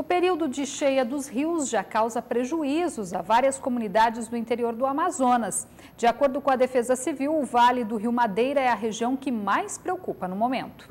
período de cheia dos rios já causa prejuízos a várias comunidades do interior do Amazonas. De acordo com a Defesa Civil, o Vale do Rio Madeira é a região que mais preocupa no momento.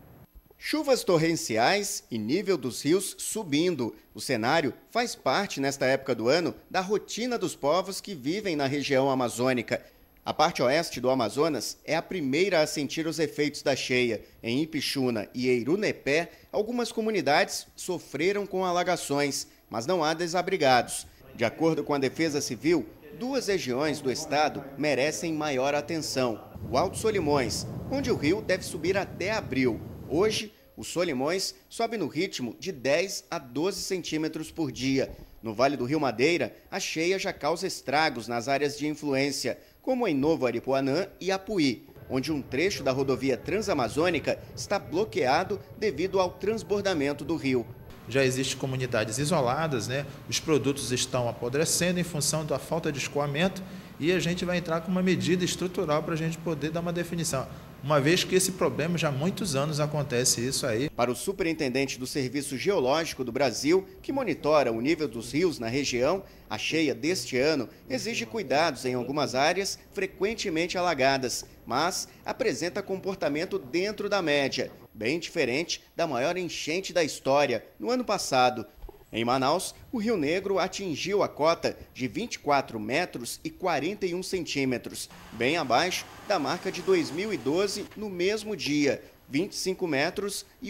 Chuvas torrenciais e nível dos rios subindo. O cenário faz parte, nesta época do ano, da rotina dos povos que vivem na região amazônica. A parte oeste do Amazonas é a primeira a sentir os efeitos da cheia. Em Ipixuna e Eirunepé, algumas comunidades sofreram com alagações, mas não há desabrigados. De acordo com a Defesa Civil, 2 regiões do estado merecem maior atenção. O Alto Solimões, onde o rio deve subir até abril. Hoje, o Solimões sobe no ritmo de 10 a 12 centímetros por dia. No Vale do Rio Madeira, a cheia já causa estragos nas áreas de influência, como em Novo Aripuanã e Apuí, onde um trecho da rodovia transamazônica está bloqueado devido ao transbordamento do rio. Já existem comunidades isoladas, Os produtos estão apodrecendo em função da falta de escoamento e a gente vai entrar com uma medida estrutural para a gente poder dar uma definição. Uma vez que esse problema já há muitos anos acontece isso aí. Para o superintendente do Serviço Geológico do Brasil, que monitora o nível dos rios na região, a cheia deste ano exige cuidados em algumas áreas frequentemente alagadas, mas apresenta comportamento dentro da média, bem diferente da maior enchente da história, no ano passado. Em Manaus, o Rio Negro atingiu a cota de 24 metros e 41 centímetros, bem abaixo da marca de 2012 no mesmo dia, 25 metros e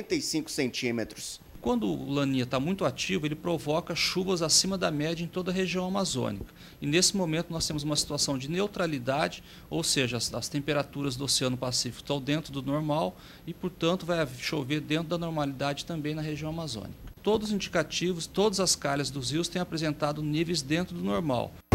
85 centímetros. Quando o Laninha está muito ativo, ele provoca chuvas acima da média em toda a região amazônica. E nesse momento nós temos uma situação de neutralidade, ou seja, as temperaturas do Oceano Pacífico estão dentro do normal e, portanto, vai chover dentro da normalidade também na região amazônica. Todos os indicativos, todas as calhas dos rios têm apresentado níveis dentro do normal.